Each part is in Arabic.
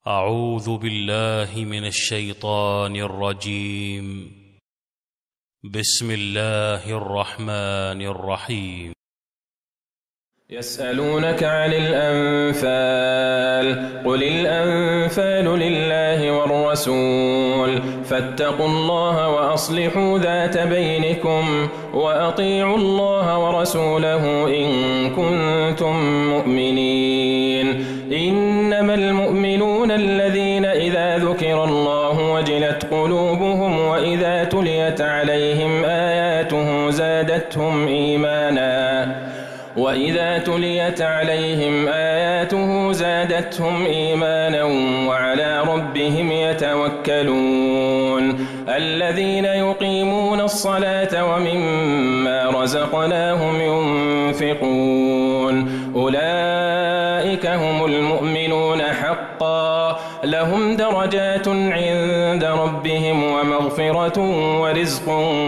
أعوذ بالله من الشيطان الرجيم. بسم الله الرحمن الرحيم. يسألونك عن الأنفال قل الأنفال لله والرسول فاتقوا الله وأصلحوا ذات بينكم وأطيعوا الله ورسوله إن كنتم مؤمنين. إنما المؤمنون الذين إذا ذكر الله وجلت قلوبهم وإذا تليت عليهم آياته زادتهم إيمانا وعلى ربهم يتوكلون. الذين يقيمون الصلاة ومما رزقناهم ينفقون أولئك هم المؤمنون حقا لهم درجات عند ربهم ومغفرة ورزق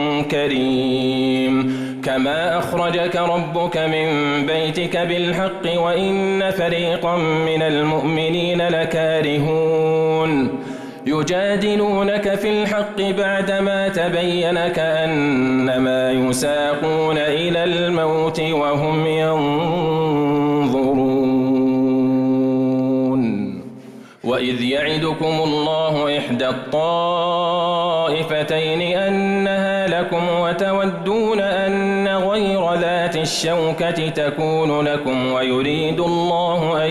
كريم. كما أخرجك ربك من بيتك بالحق وإن فريقا من المؤمنين لكارهون يجادلونك في الحق بعدما تبين كأنما يساقون إلى الموت وهم ينظرون. وإذ يعدكم الله إحدى الطائفتين أنها لكم وتودون أن غير ذات الشوكة تكون لكم ويريد الله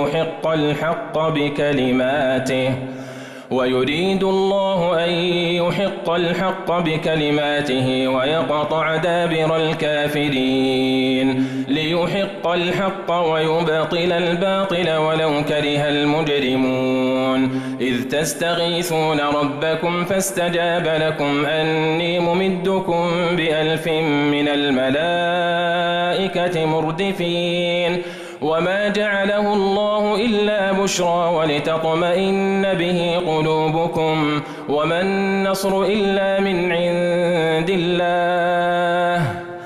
أن يحق الحق بكلماته ويقطع دابر الكافرين ليحق الحق ويبطل الباطل ولو كره المجرمون. إذ تستغيثون ربكم فاستجاب لكم أني ممدكم ب1000 من الملائكة مردفين. وما جعله الله إلا بشرى ولتطمئن به قلوبكم وما النصر إلا من عند الله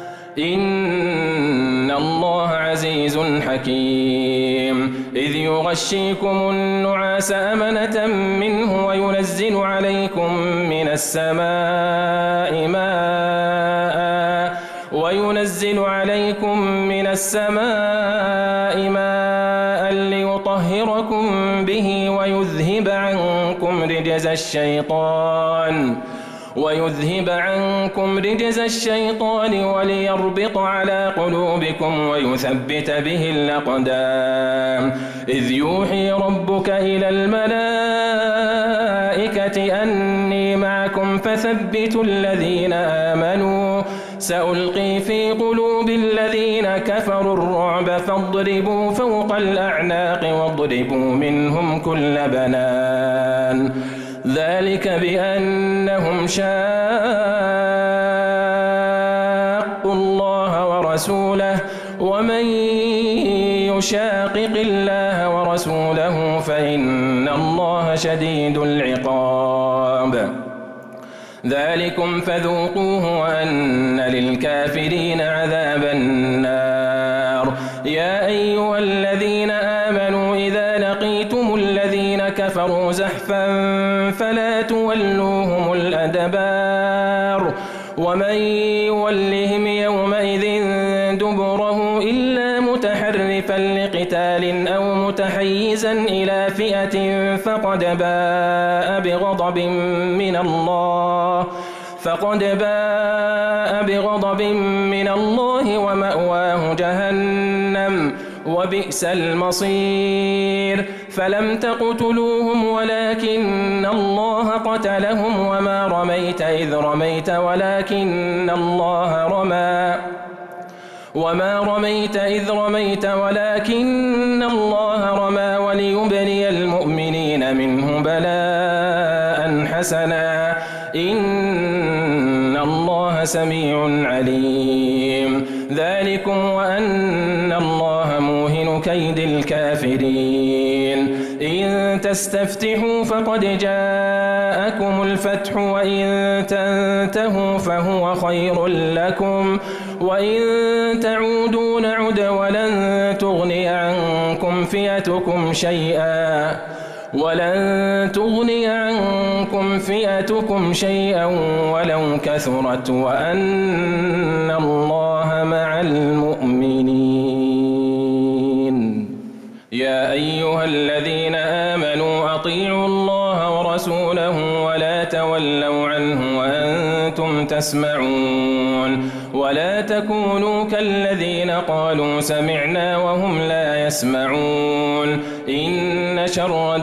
إن الله عزيز حكيم. إذ يغشيكم النعاس أمنة منه وينزل عليكم من السماء ماء ليطهركم به ويذهب عنكم رجز الشيطان وليربط على قلوبكم ويثبت به الأقدام. إذ يوحي ربك إلى الملائكة أني معكم فثبتوا الذين آمنوا سألقي في قلوب الذين كفروا الرعب فاضربوا فوق الأعناق واضربوا منهم كل بنان. ذلك بأنهم شاقوا الله ورسوله ومن يشاقق الله ورسوله فإن الله شديد العقاب. ذلكم فذوقوه وأن للكافرين عذاب النار. يا أيها الذين آمنوا إذا لقيتم الذين كفروا زحفا فلا تولوهم الأدبار ومن يولهم يومئذ دبره إلا متحرفا لقتال أو متحيزا إلى فئة فقد باء بغضب من الله ومأواه جهنم وبئس المصير. فلم تقتلوهم ولكن الله قتلهم وما رميت إذ رميت ولكن الله رمى وليبلي المؤمنين منه بلاء حسنا إن الله سميع عليم. ذلكم وأن الله موهن كيد الكافرين. إن تستفتحوا فقد جاءكم الفتح وإن تنتهوا فهو خير لكم وإن تعودوا نعد ولن تغني عنكم فئتكم شيئا ولن تغني عنكم فئتكم شيئا ولو كثرت وأن الله مع المؤمنين. يا أيها الذين آمنوا أطيعوا الله ورسوله ولا تولوا عنه وأنتم تسمعون ولا تكونوا كالذين قالوا سمعنا وهم لا يسمعون. إن شر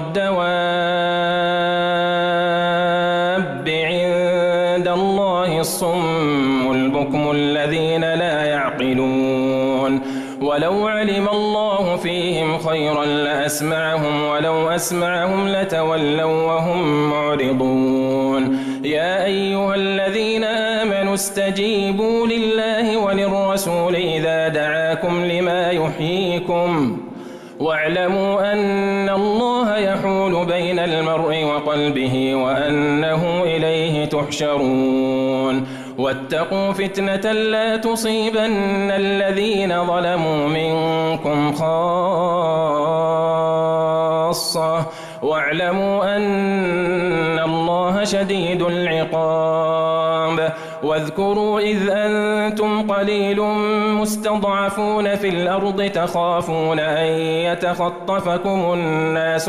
الدواب عند الله الصم البكم الذين لا يعقلون. ولو علم الله فيهم خيرا لأسمعهم ولو أسمعهم لتولوا وهم معرضون. يا أيها الذين آمنوا استجيبوا لله وللرسول إذا دعاكم لما يحييكم واعلموا أن الله يحول بين المرء وقلبه وأنه إليه تحشرون. واتقوا فتنة لا تصيبن الذين ظلموا منكم خاصة واعلموا أن الله شديد العقاب. واذكروا إذ أنتم قليل مستضعفون في الأرض تخافون أن يتخطفكم الناس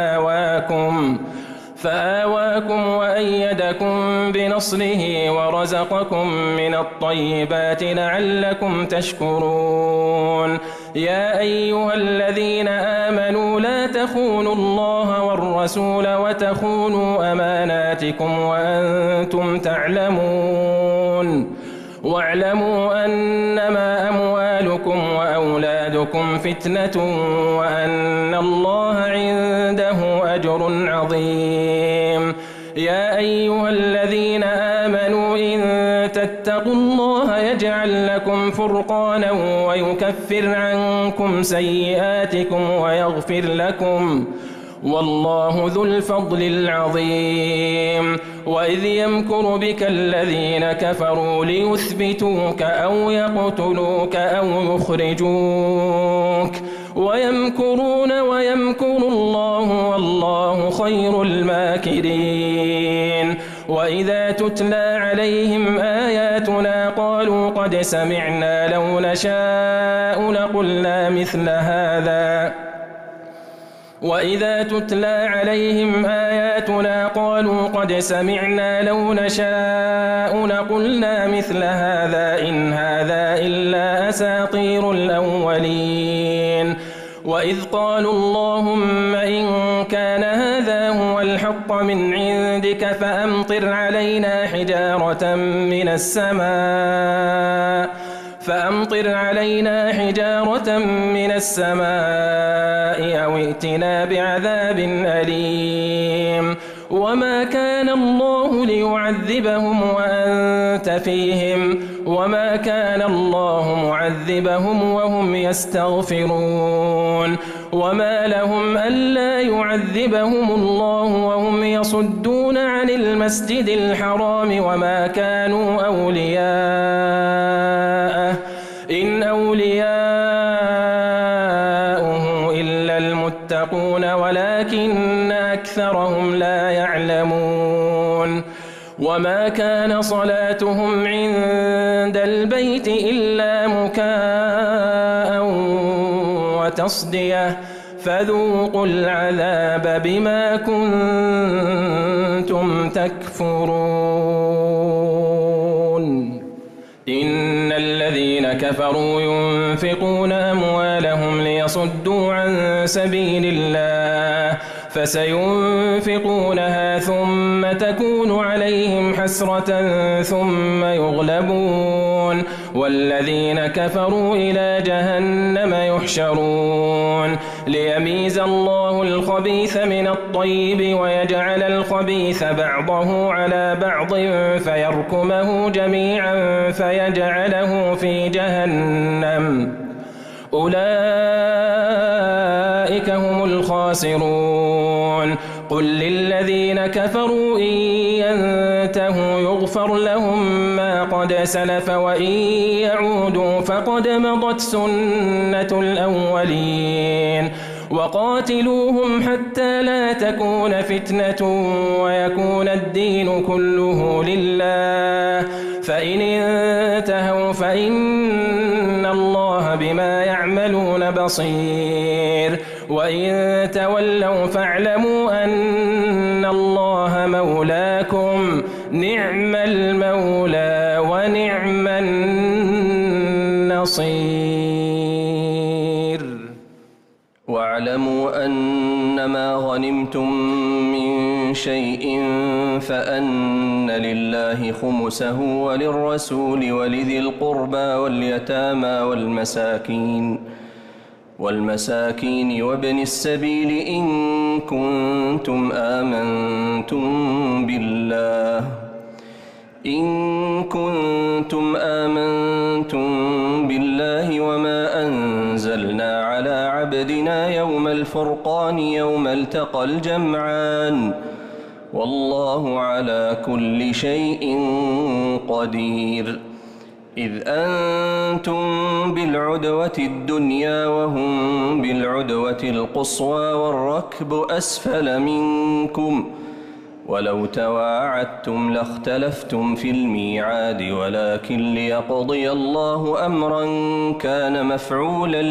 فآواكم وأيدكم بنصره ورزقكم من الطيبات لعلكم تشكرون. يا أيها الذين آمنوا لا تخونوا الله والرسول وتخونوا أماناتكم وأنتم تعلمون. واعلموا أنما أموالكم وأولادكم فتنة وأن الله عنده أجر عظيم. يا أيها الذين آمنوا إن تتقوا الله يجعل لكم فرقانا ويكفر عنكم سيئاتكم ويغفر لكم والله ذو الفضل العظيم. وإذ يمكر بك الذين كفروا ليثبتوك أو يقتلوك أو يخرجوك ويمكرون ويمكر الله والله خير الماكرين. وإذا تتلى عليهم آياتنا قالوا قد سمعنا لو نشاء لقلنا مثل هذا وإذا تتلى عليهم آياتنا قالوا قد سمعنا لو نشاء لقلنا مثل هذا إن هذا إلا أساطير الأولين. وإذ قالوا اللهم إن كان هذا هو الحق من عندك فأمطر علينا حجارة من السماء أو ائتنا بعذاب أليم. وما كان الله ليعذبهم وأنت فيهم وما كان الله معذبهم وهم يستغفرون. وما لهم ألا يعذبهم الله وهم يصدون عن المسجد الحرام وما كانوا أولياءه إن أولياؤه إلا المتقون ولكن أكثرهم لا يعلمون. وما كان صلاتهم عند البيت إلا مكاء وتصدية فذوقوا العذاب بما كنتم تكفرون. إن الذين كفروا ينفقون أموالهم ليصدوا عن سبيل الله فسينفقونها ثم تكون عليهم حسرة ثم يغلبون والذين كفروا إلى جهنم يحشرون. ليميز الله الخبيث من الطيب ويجعل الخبيث بعضه على بعض فيركمه جميعا فيجعله في جهنم أولئك هم الخاسرون. قل للذين كفروا إن ينتهوا يغفر لهم ما قد سلف وإن يعودوا فقد مضت سنة الأولين. وقاتلوهم حتى لا تكون فتنة ويكون الدين كله لله فإن انتهوا فإن الله بما يعملون بصير وإن تولوا فاعلموا أن الله مولاكم نعم المولى ونعم النصير. واعلموا أنما غنمتم من شيء فأن لله خمسه وللرسول ولذي القربى واليتامى والمساكين وابن السبيل إن كنتم آمنتم بالله وما أنزلنا على عبدنا يوم الفرقان يوم التقى الجمعان والله على كل شيء قدير. إذ أنتم بالعدوة الدنيا وهم بالعدوة القصوى والركب أسفل منكم ولو تواعدتم لاختلفتم في الميعاد ولكن ليقضي الله أمرا كان مفعولا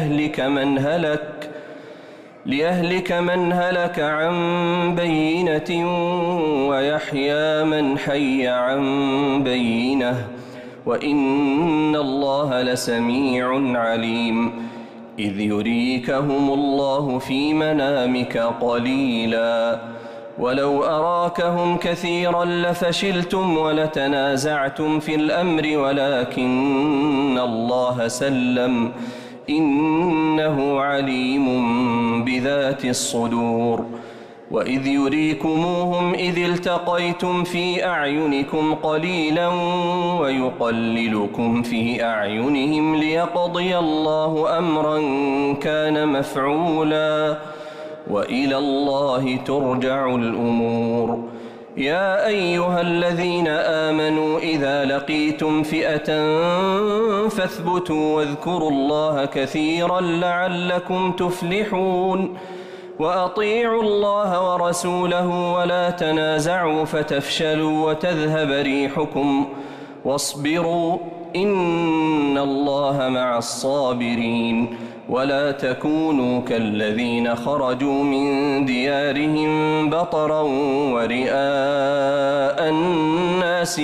ليهلك من هلك عن بينة ويحيى من حي عن بينة وإن الله لسميع عليم. إذ يريكهم الله في منامك قليلا ولو أراكهم كثيرا لفشلتم ولتنازعتم في الأمر ولكن الله سلم إنه عليم بذات الصدور. وإذ يريكموهم إذ التقيتم في أعينكم قليلا ويقللكم في أعينهم ليقضي الله أمرا كان مفعولا وإلى الله ترجع الأمور. يا أيها الذين آمنوا إذا لقيتم فئة فاثبتوا واذكروا الله كثيرا لعلكم تفلحون. وأطيعوا الله ورسوله ولا تنازعوا فتفشلوا وتذهب ريحكم واصبروا إن الله مع الصابرين. ولا تكونوا كالذين خرجوا من ديارهم بطرا ورئاء الناس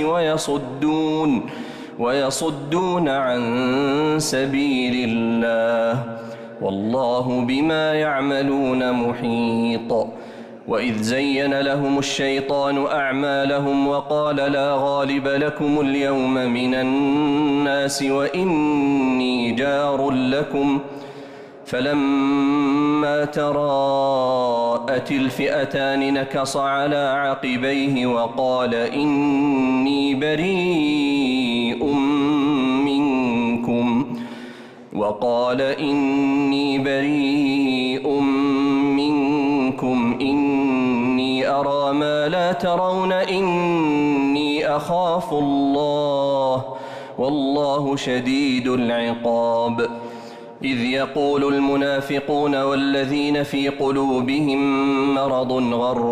ويصدون عن سبيل الله والله بما يعملون محيط. وإذ زين لهم الشيطان أعمالهم وقال لا غالب لكم اليوم من الناس وإني جار لكم فلما تراءت الفئتان نكص على عقبيه وقال إني بريء منكم إني أرى ما لا ترون إني أخاف الله والله شديد العقاب. إذ يقول المنافقون والذين في قلوبهم مرض غر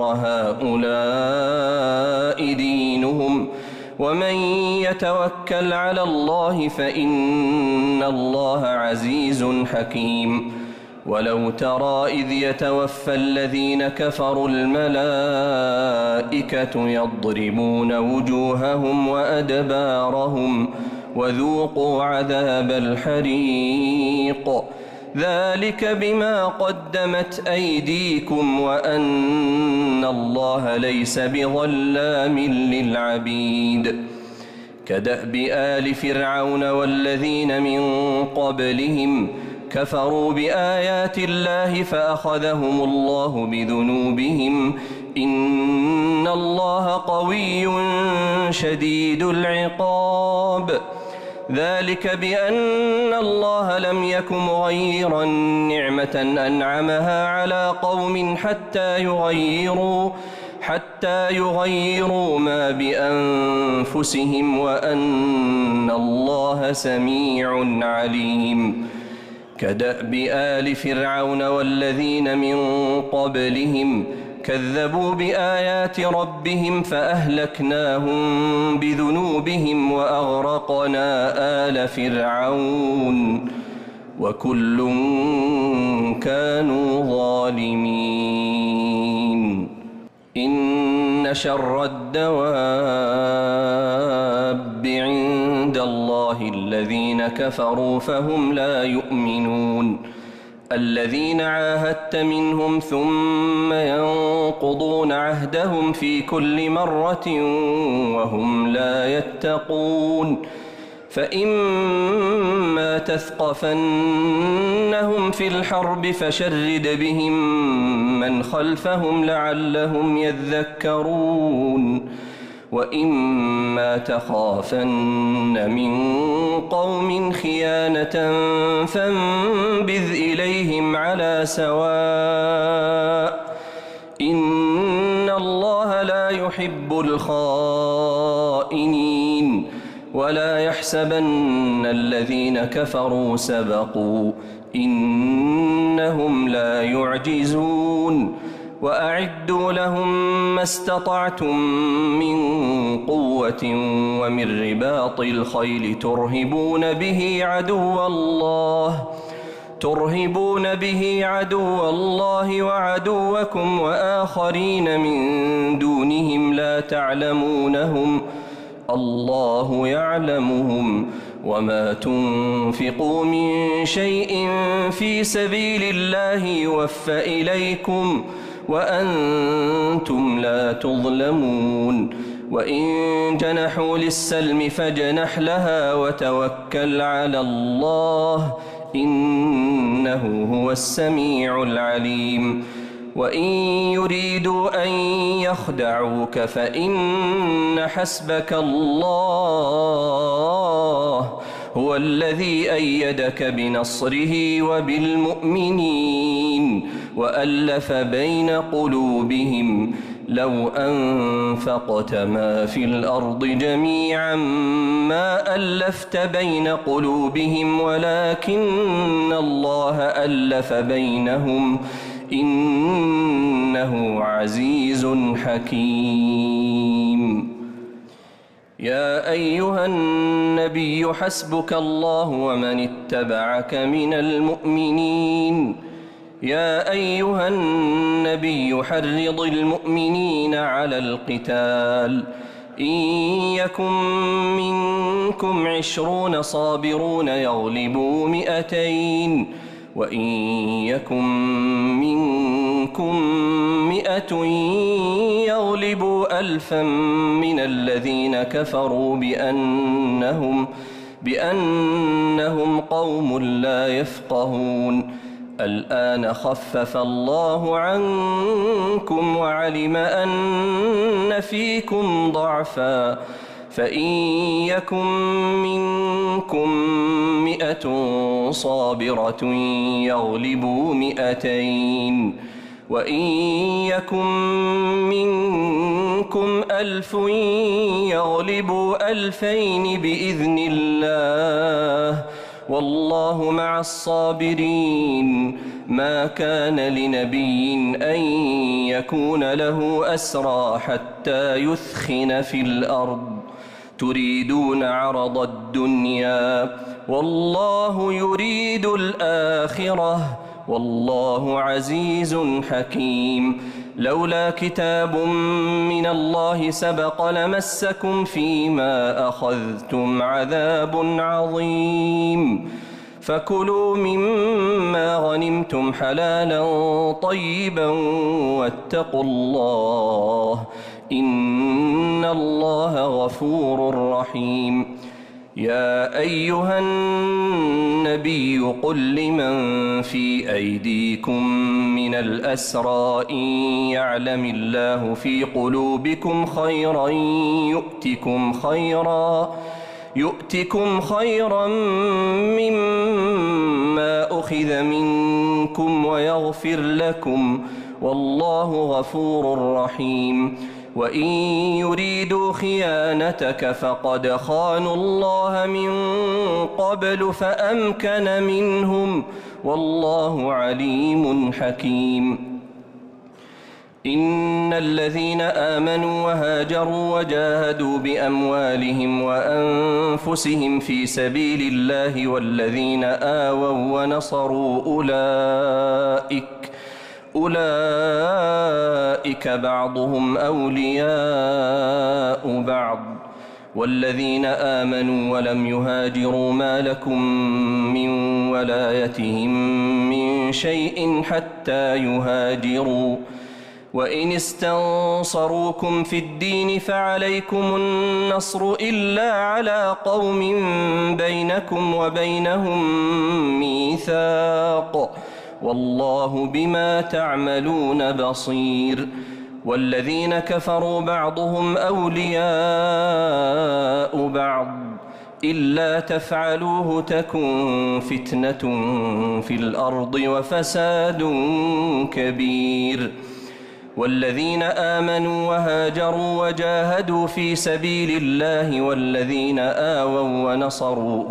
هؤلاء دينهم ومن يتوكل على الله فإن الله عزيز حكيم. ولو ترى إذ يتوفى الذين كفروا الملائكة يضربون وجوههم وأدبارهم وذوقوا عذاب الحريق ذلك بما قدمت أيديكم وأن الله ليس بظلام للعبيد. كدأب آل فرعون والذين من قبلهم كفروا بآيات الله فأخذهم الله بذنوبهم إن الله قوي شديد العقاب. ذلك بأن الله لم يك مغيرا نعمة أنعمها على قوم حتى يغيروا ما بأنفسهم وأن الله سميع عليم. كدأب آل فرعون والذين من قبلهم كذبوا بآيات ربهم فأهلكناهم بذنوبهم وأغرقنا آل فرعون وكل كانوا ظالمين. إن شر الدواب عند الله الذين كفروا فهم لا يؤمنون. الذين عاهدت منهم ثم ينقضون عهدهم في كل مرة وهم لا يتقون. فإما تثقفنهم في الحرب فشرد بهم من خلفهم لعلهم يذكرون. وإما تخافن من قوم خيانة فانبذ إليهم على سواء إن الله لا يحب الخائنين. ولا يحسبن الذين كفروا سبقوا إنهم لا يعجزون. وأعدوا لهم ما استطعتم من قوة ومن رباط الخيل ترهبون به عدو الله وعدوكم وآخرين من دونهم لا تعلمونهم الله يعلمهم. وما تنفقوا من شيء في سبيل الله يوفى إليكم وأنتم لا تظلمون. وإن جنحوا للسلم فاجنح لها وتوكل على الله إنه هو السميع العليم. وإن يريدوا أن يخدعوك فإن حسبك الله هو الذي أيدك بنصره وبالمؤمنين وألف بين قلوبهم. لو أنفقت ما في الأرض جميعا ما ألفت بين قلوبهم ولكن الله ألف بينهم إنه عزيز حكيم. يا أيها النبي حسبك الله ومن اتبعك من المؤمنين. يا أيها النبي حرض المؤمنين على القتال. إن يكن منكم 20 صابرون يغلبوا 200 وإن يكن منكم 100 يغلبوا 1000 من الذين كفروا بأنهم قوم لا يفقهون. الآن خفف الله عنكم وعلم أن فيكم ضعفا فإن يكن منكم 100 صابرة يغلبوا 200 وإن يكن منكم 1000 يغلبوا 2000 بإذن الله والله مع الصابرين. ما كان لنبي أن يكون له أسرى حتى يثخن في الأرض تريدون عرض الدنيا والله يريد الآخرة والله عزيز حكيم. لولا كتاب من الله سبق لمسكم فيما أخذتم عذاب عظيم. فكلوا مما غنمتم حلالا طيبا واتقوا الله إن الله غفور رحيم. يا أيها النبي قل لمن في أيديكم من الأسرى إن يعلم الله في قلوبكم خيرا يؤتكم خيرا مما أخذ منكم ويغفر لكم والله غفور رحيم. وإن يريدوا خيانتك فقد خانوا الله من قبل فأمكن منهم والله عليم حكيم. إن الذين آمنوا وهاجروا وجاهدوا بأموالهم وأنفسهم في سبيل الله والذين آووا ونصروا أولئك بعضهم أولياء بعض والذين آمنوا ولم يهاجروا ما لكم من ولايتهم من شيء حتى يهاجروا وإن استنصروكم في الدين فعليكم النصر إلا على قوم بينكم وبينهم ميثاق والله بما تعملون بصير. والذين كفروا بعضهم أولياء بعض إلا تفعلوه تكن فتنة في الأرض وفساد كبير. والذين آمنوا وهاجروا وجاهدوا في سبيل الله والذين آووا ونصروا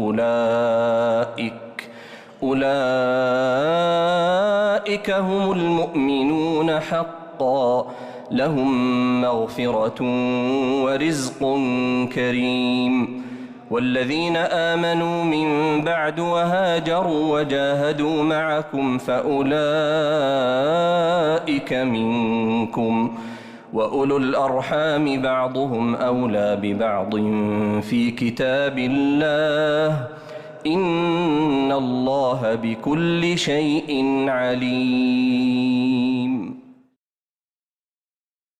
أولئك هم المؤمنون حقا لهم مغفرة ورزق كريم. والذين آمنوا من بعد وهاجروا وجاهدوا معكم فأولئك منكم وأولو الأرحام بعضهم أولى ببعض في كتاب الله إن الله بكل شيء عليم.